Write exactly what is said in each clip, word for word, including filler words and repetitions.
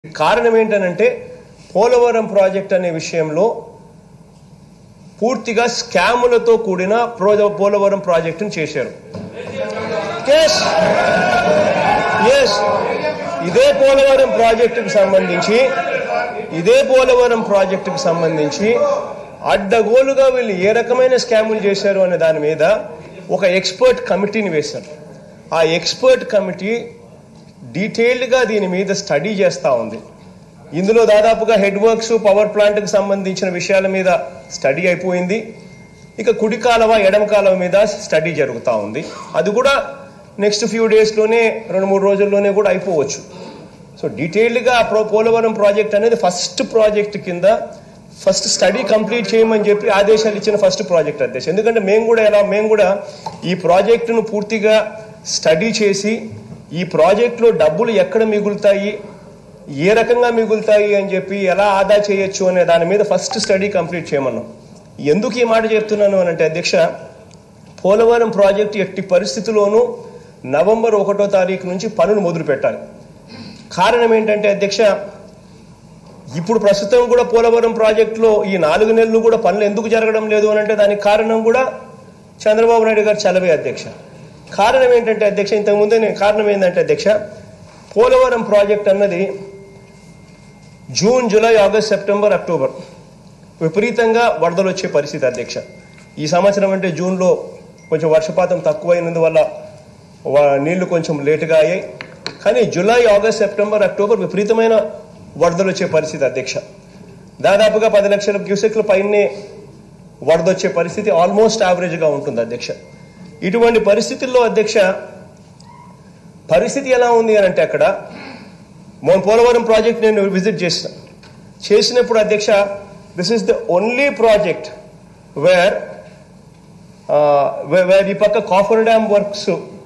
కారణం ఏంటంటే పోలవరం ప్రాజెక్ట్ అనే విషయంలో పూర్తిగా స్కాములతో కూడిన పోలవరం ప్రాజెక్టును చేశారు. ఇదే పోలవరం ప్రాజెక్టుకు సంబంధించి ఇదే పోలవరం ప్రాజెక్టుకు సంబంధించి అడ్డగోలుగా వీళ్ళు ఏ రకమైన స్కాములు చేశారు అనే దాని మీద ఒక ఎక్స్పర్ట్ కమిటీని వేశారు. ఆ ఎక్స్పర్ట్ కమిటీ డీటెయిల్డ్గా దీని మీద స్టడీ చేస్తూ ఉంది. ఇందులో దాదాపుగా హెడ్ వర్క్స్ పవర్ ప్లాంట్కి సంబంధించిన విషయాల మీద స్టడీ అయిపోయింది. ఇక కుడి కాలువ ఎడమ కాలువ మీద స్టడీ జరుగుతూ ఉంది. అది కూడా నెక్స్ట్ ఫ్యూ డేస్లోనే రెండు మూడు రోజుల్లోనే కూడా అయిపోవచ్చు. సో డీటెయిల్డ్గా పోలవరం ప్రాజెక్ట్ అనేది ఫస్ట్ ప్రాజెక్ట్ కింద ఫస్ట్ స్టడీ కంప్లీట్ చేయమని చెప్పి ఆదేశాలు ఇచ్చిన ఫస్ట్ ప్రాజెక్ట్ అధ్యక్ష. ఎందుకంటే మేము కూడా ఎలా మేము కూడా ఈ ప్రాజెక్టును పూర్తిగా స్టడీ చేసి ఈ ప్రాజెక్టులో డబ్బులు ఎక్కడ మిగులుతాయి, ఏ రకంగా మిగులుతాయి అని చెప్పి ఎలా ఆదా చేయొచ్చు అనే దాని మీద ఫస్ట్ స్టడీ కంప్లీట్ చేయమన్నాం. ఎందుకు ఈ మాట చెప్తున్నాను అని అంటే అధ్యక్ష, పోలవరం ప్రాజెక్టు ఎట్టి పరిస్థితుల్లోనూ నవంబర్ ఒకటో తారీఖు నుంచి పనులు మొదలు పెట్టాలి. కారణం ఏంటంటే అధ్యక్ష, ఇప్పుడు ప్రస్తుతం కూడా పోలవరం ప్రాజెక్టులో ఈ నాలుగు నెలలు కూడా పనులు ఎందుకు జరగడం లేదు అని అంటే దానికి కారణం కూడా చంద్రబాబు నాయుడు గారు చలవే అధ్యక్ష. కారణం ఏంటంటే అధ్యక్ష, ఇంతకుముందే కారణం ఏంటంటే అధ్యక్ష, పోలవరం ప్రాజెక్ట్ అన్నది June July August September October విపరీతంగా వరదలు వచ్చే పరిస్థితి అధ్యక్ష. ఈ సంవత్సరం అంటే జూన్లో కొంచెం వర్షపాతం తక్కువైనందువల్ల నీళ్లు కొంచెం లేటుగా అయ్యాయి. కానీ జూలై ఆగస్ట్ సెప్టెంబర్ అక్టోబర్ విపరీతమైన వరదలు వచ్చే పరిస్థితి అధ్యక్ష. దాదాపుగా పది లక్షల క్యూసెక్ల పైనే వరద వచ్చే పరిస్థితి ఆల్మోస్ట్ యావరేజ్గా ఉంటుంది అధ్యక్ష. ఇటువంటి పరిస్థితుల్లో అధ్యక్ష పరిస్థితి ఎలా ఉంది అని అంటే అక్కడ మన పోలవరం ప్రాజెక్ట్ నేను విజిట్ చేసిన చేసినప్పుడు అధ్యక్ష, this is the only project where where ఈ పక్క కాఫర్ డ్యామ్ వర్క్స్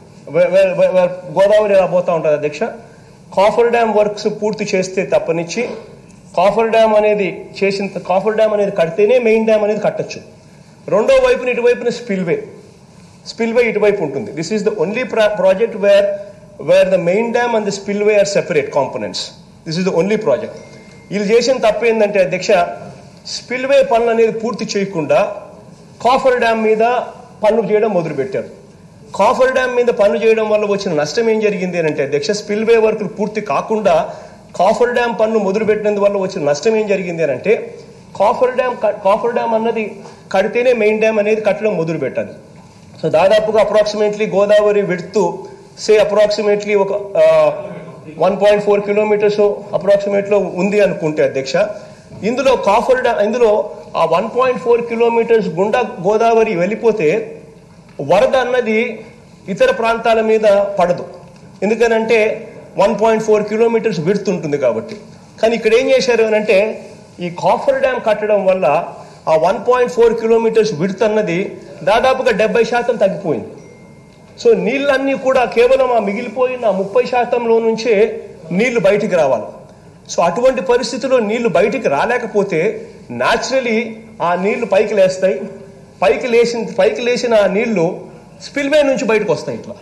గోదావరి ఎలా పోతూ ఉంటుంది అధ్యక్ష. కాఫర్ డ్యామ్ వర్క్స్ పూర్తి చేస్తే తప్పనిచ్చి కాఫర్ డ్యామ్ అనేది చేసిన కాఫర్ డ్యామ్ అనేది కడితేనే మెయిన్ డ్యామ్ అనేది కట్టచ్చు. రెండో వైపున ఇటువైపున స్పిల్వే స్పిల్వే ఇటువైపు ఉంటుంది. This is the only project where where the main dam and the spillway are separate components. This is the only project. వీళ్ళు చేసిన తప్పు ఏంటంటే అధ్యక్ష, స్పిల్వే పనులు అనేది పూర్తి చేయకుండా కాఫర్ డ్యామ్ మీద పనులు చేయడం మొదలుపెట్టారు. కాఫర్ డ్యామ్ మీద పనులు చేయడం వల్ల వచ్చిన నష్టం ఏం జరిగింది అని అంటే అధ్యక్ష, స్పిల్వే వర్కులు పూర్తి కాకుండా కాఫర్ డ్యామ్ పనులు మొదలుపెట్టినందువల్ల వచ్చిన నష్టం ఏం జరిగింది అని అంటే, కాఫర్ డ్యామ్ కాఫర్ డ్యామ్ అన్నది కడితేనే మెయిన్ డ్యామ్ అనేది కట్టడం మొదలు పెట్టాలి. సో దాదాపుగా approximately Godavari width say approximately ఒక one point four kilometres approximately ఉంది అనుకుంటే అధ్యక్ష, ఇందులో కాఫర్ డ్యామ్ ఇందులో ఆ వన్ పాయింట్ ఫోర్ కిలోమీటర్స్ గుండా గోదావరి వెళ్ళిపోతే వరద అన్నది ఇతర ప్రాంతాల మీద పడదు. ఎందుకనంటే one point four kilometres width ఉంటుంది కాబట్టి. కానీ ఇక్కడ ఏం చేశారు అని అంటే, ఈ కాఫర్ డ్యామ్ కట్టడం వల్ల ఆ one point four kilometres width అన్నది దాదాపుగా డెబ్బై శాతం తగ్గిపోయింది. సో నీళ్ళన్నీ కూడా కేవలం ఆ మిగిలిపోయిన ముప్పై శాతంలో నుంచే నీళ్లు బయటికి రావాలి. సో అటువంటి పరిస్థితుల్లో నీళ్లు బయటికి రాలేకపోతే న్యాచురలీ ఆ నీళ్లు పైకి లేస్తాయి. పైకి లేచిన పైకి లేచిన ఆ నీళ్లు స్పిల్వే నుంచి బయటకు వస్తాయి ఇట్లా.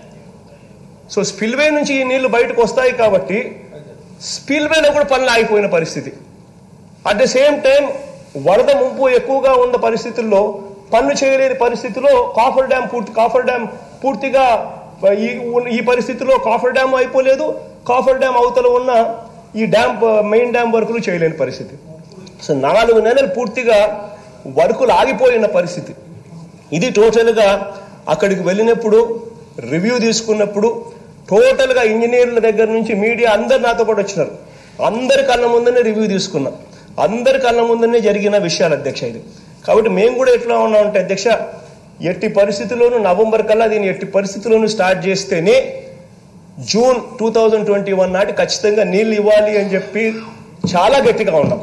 సో స్పిల్వే నుంచి ఈ నీళ్లు బయటకు వస్తాయి కాబట్టి స్పిల్వేలో కూడా పనులు ఆగిపోయిన పరిస్థితి. అట్ ద సేమ్ టైం వరద ముంపు ఎక్కువగా ఉన్న పరిస్థితుల్లో పనులు చేయలేని పరిస్థితిలో కాఫర్ డ్యామ్ పూర్తి కాఫర్ డ్యామ్ పూర్తిగా ఈ ఈ పరిస్థితిలో కాఫర్ డ్యామ్ అయిపోలేదు. కాఫర్ డ్యామ్ అవతల ఉన్న ఈ డ్యామ్ మెయిన్ డ్యామ్ వర్కులు చేయలేని పరిస్థితి. సో నాలుగు నెలలు పూర్తిగా వర్కులు ఆగిపోయిన పరిస్థితి. ఇది టోటల్గా అక్కడికి వెళ్ళినప్పుడు రివ్యూ తీసుకున్నప్పుడు టోటల్గా ఇంజనీర్ల దగ్గర నుంచి మీడియా అందరు నాతో పాటు వచ్చినారు. అందరి కళ్ళ ముందనే రివ్యూ తీసుకున్నాం. అందరి కళ్ళ ముందనే జరిగిన విషయాలు అధ్యక్ష ఇది. కాబట్టి మేము కూడా ఎట్లా ఉన్నామంటే అధ్యక్ష, ఎట్టి పరిస్థితుల్లోనూ నవంబర్ కల్లా దీన్ని ఎట్టి పరిస్థితుల్లోనూ స్టార్ట్ చేస్తేనే June two thousand twenty one నాటి ఖచ్చితంగా నీళ్ళు ఇవ్వాలి అని చెప్పి చాలా గట్టిగా ఉన్నాం.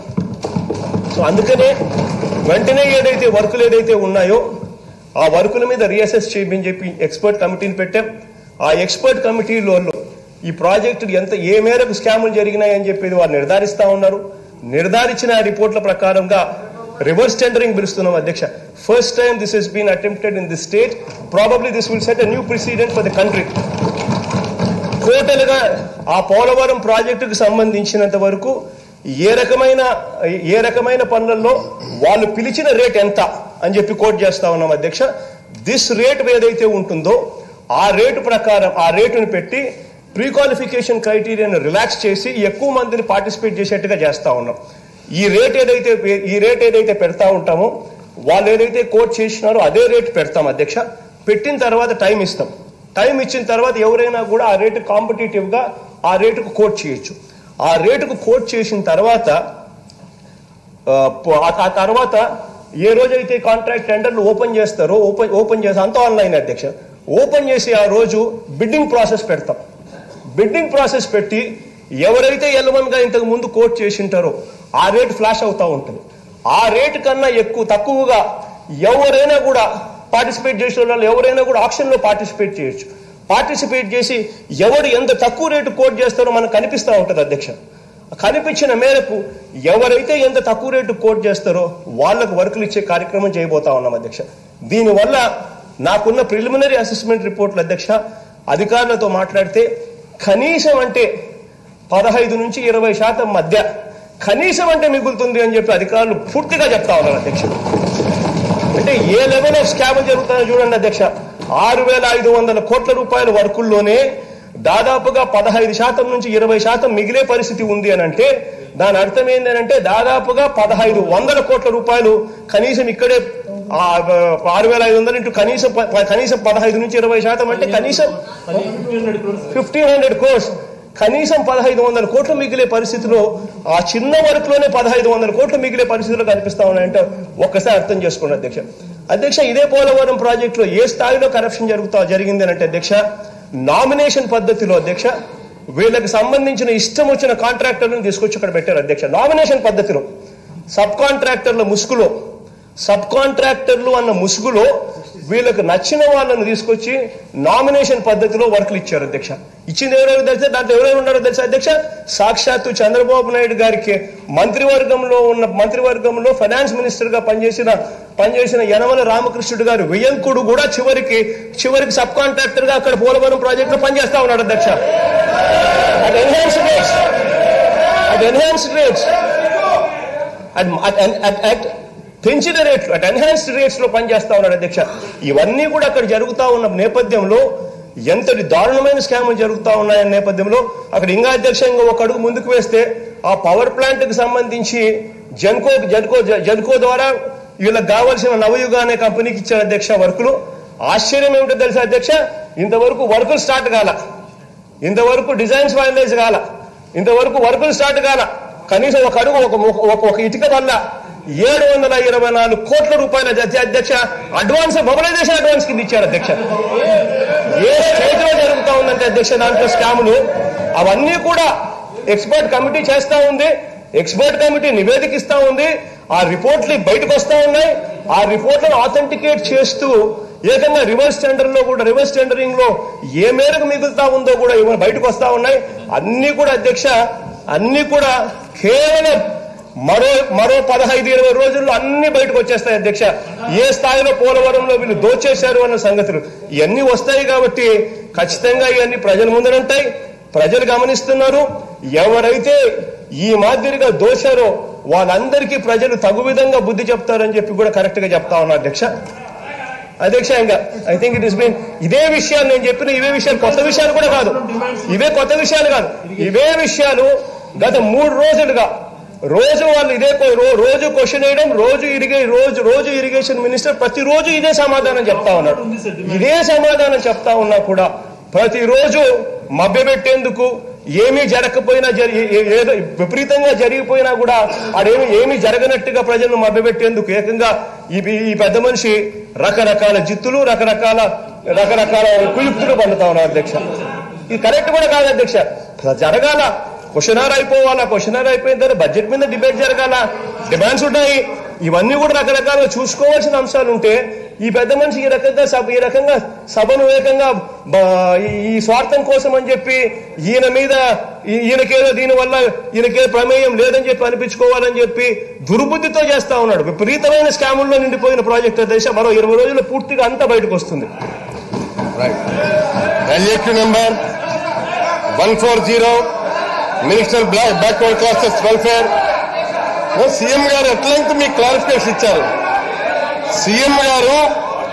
సో అందుకనే వెంటనే ఏదైతే వర్కులు ఏదైతే ఉన్నాయో ఆ వర్కుల మీద రీఅసెస్ చేయమని చెప్పి ఎక్స్పర్ట్ కమిటీని పెట్టాం. ఆ ఎక్స్పర్ట్ కమిటీలో ఈ ప్రాజెక్టు ఎంత ఏ మేరకు స్కాములు జరిగినాయని చెప్పేది వారు నిర్ధారిస్తూ ఉన్నారు. నిర్ధారించిన రిపోర్ట్ల ప్రకారంగా రివర్స్ టెండరింగ్ పిలుస్తున్నాం అధ్యక్ష. First time this has been attempted in this state. Probably this will set a new precedent for the country. టోటల్గా ఆ పోలవరం ప్రాజెక్టుకు సంబంధించినంత వరకు ఏ రకమైన ఏ రకమైన పనులలో వాళ్ళు పిలిచిన రేట్ ఎంత అని చెప్పి కోట్ చేస్తా ఉన్నాం అధ్యక్ష. దిస్ రేట్ ఏదైతే ఉంటుందో ఆ రేటు ప్రకారం ఆ రేటును పెట్టి ప్రీ క్వాలిఫికేషన్ క్రైటీరియాను రిలాక్స్ చేసి ఎక్కువ మందిని పార్టిసిపేట్ చేసేట్టుగా చేస్తా ఉన్నాం. ఈ రేట్ ఏదైతే ఈ రేట్ ఏదైతే పెడతా ఉంటామో వాళ్ళు ఏదైతే కోట్ చేసినారో అదే రేటు పెడతాం అధ్యక్ష. పెట్టిన తర్వాత టైం ఇస్తాం. టైం ఇచ్చిన తర్వాత ఎవరైనా కూడా ఆ రేటు కాంపిటేటివ్గా ఆ రేటుకు కోట్ చేయొచ్చు. ఆ రేటుకు కోట్ చేసిన తర్వాత ఆ తర్వాత ఏ రోజైతే కాంట్రాక్ట్ టెండర్లు ఓపెన్ చేస్తారో ఓపెన్ ఓపెన్ చేసి అంతా ఆన్లైన్ అధ్యక్ష. ఓపెన్ చేసి ఆ రోజు బిడ్డింగ్ ప్రాసెస్ పెడతాం. బిడ్డింగ్ ప్రాసెస్ పెట్టి ఎవరైతే ఎల్వన్గా ఇంతకు ముందు కోట్ చేసింటారో ఆ రేటు ఫ్లాష్ అవుతూ ఉంటుంది. ఆ రేటు కన్నా ఎక్కువ తక్కువగా ఎవరైనా కూడా పార్టిసిపేట్ చేసిన వాళ్ళు ఎవరైనా కూడా ఆక్షన్లో పార్టిసిపేట్ చేయొచ్చు. పార్టిసిపేట్ చేసి ఎవరు ఎంత తక్కువ రేటు కోట్ చేస్తారో మనకు కనిపిస్తూ ఉంటుంది అధ్యక్ష. కనిపించిన మేరకు ఎవరైతే ఎంత తక్కువ రేటు కోట్ చేస్తారో వాళ్ళకు వర్కులు ఇచ్చే కార్యక్రమం చేయబోతా ఉన్నాం అధ్యక్ష. దీనివల్ల నాకున్న ప్రిలిమినరీ అసెస్మెంట్ రిపోర్ట్లు అధ్యక్ష అధికారులతో మాట్లాడితే కనీసం అంటే పదహైదు నుంచి ఇరవై శాతం మధ్య కనీసం అంటే మిగులుతుంది అని చెప్పి అధికారులు పూర్తిగా చెప్తా ఉన్నారు అధ్యక్ష. అంటే ఏ లెవెల్ ఆఫ్ స్కామ్ జరుగుతుందో చూడండి అధ్యక్ష. ఆరు వేల ఐదు వందల కోట్ల రూపాయల వర్కుల్లోనే దాదాపుగా పదహైదు శాతం నుంచి ఇరవై శాతం మిగిలే పరిస్థితి ఉంది అని అంటే దాని అర్థం ఏంటంటే దాదాపుగా పదహైదు వందల కోట్ల రూపాయలు కనీసం ఇక్కడే ఆరు వేల ఐదు వందలు ఇంటూ కనీసం కనీసం పదహైదు నుంచి ఇరవై శాతం అంటే కనీసం ఫిఫ్టీన్ హండ్రెడ్ క్రోర్స్ కనీసం పదహైదు వందల కోట్లు మిగిలే పరిస్థితిలో ఆ చిన్న వర్క్లోనే పదహైదు వందల కోట్లు మిగిలే పరిస్థితిలో కనిపిస్తా ఉన్నాయంటే ఒక్కసారి అర్థం చేసుకోండి అధ్యక్ష. అధ్యక్ష ఇదే పోలవరం ప్రాజెక్టులో ఏ స్థాయిలో కరప్షన్ జరుగుతా జరిగింది అంటే అధ్యక్ష నామినేషన్ పద్ధతిలో అధ్యక్ష వీళ్ళకి సంబంధించిన ఇష్టం వచ్చిన కాంట్రాక్టర్లను తీసుకొచ్చి అక్కడ పెట్టారు అధ్యక్ష. నామినేషన్ పద్ధతిలో సబ్ కాంట్రాక్టర్ల ముసుగులో సబ్ కాంట్రాక్టర్లు అన్న ముసుగులో వీళ్ళకి నచ్చిన వాళ్ళను తీసుకొచ్చి నామినేషన్ పద్ధతిలో వర్కులు ఇచ్చారు అధ్యక్ష. ఇచ్చింది ఎవరెవరు తెలిసే దాంట్లో ఎవరెవరు ఉన్నారో తెలుసా అధ్యక్ష? సాక్షాత్తు చంద్రబాబు నాయుడు గారికి మంత్రివర్గంలో ఉన్న మంత్రివర్గంలో ఫైనాన్స్ మినిస్టర్ గా పనిచేసిన పనిచేసిన యనమల రామకృష్ణుడు గారు వియంకుడు కూడా చివరికి చివరికి సబ్ కాంట్రాక్టర్ గా అక్కడ పోలవరం ప్రాజెక్ట్ లో పనిచేస్తా ఉన్నాడు అధ్యక్ష. At enhanced rates at enhanced rates at పెంచిన రేట్లు అట్ ఎన్హాన్స్డ్ రేట్స్ లో పనిచేస్తా ఉన్నాడు అధ్యక్ష. ఇవన్నీ కూడా అక్కడ జరుగుతా ఉన్న నేపథ్యంలో ఎంతటి దారుణమైన స్కాములు జరుగుతూ ఉన్నాయన్న నేపథ్యంలో అక్కడ ఇంకా అధ్యక్ష ఇంకా ఒక అడుగు ముందుకు వేస్తే ఆ పవర్ ప్లాంట్ కి సంబంధించి జెన్కో జెన్కో జెన్కో ద్వారా వీళ్ళకి కావాల్సిన నవయుగ అనే కంపెనీకి ఇచ్చారు అధ్యక్ష వర్కులు. ఆశ్చర్యం ఏమిటో తెలుసా అధ్యక్ష ఇంతవరకు వర్కులు స్టార్ట్ కాల, ఇంతవరకు డిజైన్స్ ఫైనలైజ్ కాల, ఇంతవరకు వర్కులు స్టార్ట్ కాల. కనీసం ఒక అడుగు ఒక ఒక ఇటుక వల్ల ఏడు వందల ఇరవై నాలుగు కోట్ల రూపాయల అధ్యక్ష అడ్వాన్స్ మొబిలైజేషన్ అడ్వాన్స్ కింద ఇచ్చారు అధ్యక్ష. ఏ స్టేజ్ లో జరుగుతా ఉందంటే అధ్యక్ష దాంట్లో స్కాములు అవన్నీ కూడా ఎక్స్పర్ట్ కమిటీ చేస్తా ఉంది. ఎక్స్పర్ట్ కమిటీ నివేదిక ఇస్తా ఉంది. ఆ రిపోర్ట్లు బయటకు వస్తా ఉన్నాయి. ఆ రిపోర్ట్లను ఆథెంటికేట్ చేస్తూ ఏకంగా రివర్స్ టెండర్ లో కూడా రివర్స్ టెండరింగ్ లో ఏ మేరకు మిగులుతా ఉందో కూడా బయటకు వస్తా ఉన్నాయి. అన్ని కూడా అధ్యక్ష అన్ని కూడా కేవలం మరో మరో పదహైదు ఇరవై రోజుల్లో అన్ని బయటకు వచ్చేస్తాయి అధ్యక్ష. ఏ స్థాయిలో పోలవరంలో వీళ్ళు దోచేశారు అన్న సంగతులు ఇవన్నీ వస్తాయి. కాబట్టి ఖచ్చితంగా ఇవన్నీ ప్రజల ముందరుంటాయి. ప్రజలు గమనిస్తున్నారు. ఎవరైతే ఈ మాదిరిగా దోచారో వాళ్ళందరికీ ప్రజలు తగు విధంగా బుద్ధి చెప్తారని చెప్పి కూడా కరెక్ట్ గా చెప్తా ఉన్నారు అధ్యక్ష. అధ్యక్ష ఇంకా I think it is been ఇదే విషయాలు నేను చెప్పిన ఇవే విషయాలు కొత్త విషయాలు కూడా కాదు, ఇవే కొత్త విషయాలు కాదు, ఇవే విషయాలు గత మూడు రోజులుగా రోజు వాళ్ళు ఇదే రోజు క్వశ్చన్ వేయడం, రోజు ఇరిగే రోజు రోజు ఇరిగేషన్ మినిస్టర్ ప్రతిరోజు ఇదే సమాధానం చెప్తా ఉన్నాడు. ఇదే సమాధానం చెప్తా ఉన్నా కూడా ప్రతిరోజు మభ్యపెట్టేందుకు ఏమీ జరగకపోయినా ఏదో విపరీతంగా జరిగిపోయినా కూడా అదేమి ఏమీ జరగనట్టుగా ప్రజలను మభ్యపెట్టేందుకు ఏకంగా ఈ పెద్ద మనిషి రకరకాల జిత్తులు రకరకాల రకరకాల కుయుక్తులు పండుతా ఉన్నారు అధ్యక్ష. ఇది కరెక్ట్ కూడా కాదు అధ్యక్ష. జరగాల క్వశ్చనర్ అయిపోవాలా, క్వశ్చనర్ అయిపోయిన తర్వాత బడ్జెట్ మీద డిబేట్ జరగాల, డిమాండ్స్ ఉన్నాయి. ఇవన్నీ కూడా రకరకాలుగా చూసుకోవాల్సిన అంశాలు ఉంటే ఈ పెద్ద మనిషి ఈ రకంగా సభ ఈ రకంగా సభను ఏకంగా ఈ స్వార్థం కోసం అని చెప్పి ఈయన మీద ఈయనకేదో దీనివల్ల ఈయనకే ప్రమేయం లేదని చెప్పి అనిపించుకోవాలని చెప్పి దుర్బుద్ధితో చేస్తా ఉన్నాడు. విపరీతమైన స్కాముల్లో నిండిపోయిన ప్రాజెక్టు దేశ మరో ఇరవై రోజుల్లో పూర్తిగా అంతా బయటకు వస్తుంది. One four zero minister block backward classes welfare. CM గారు ఎట్లయితే మీకు క్లారిఫికేషన్ ఇచ్చారు. సీఎం గారు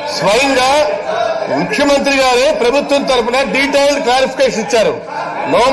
స్వయంగా ముఖ్యమంత్రి గారే ప్రభుత్వం తరఫున డీటెయిల్డ్ క్లారిఫికేషన్ ఇచ్చారు. నో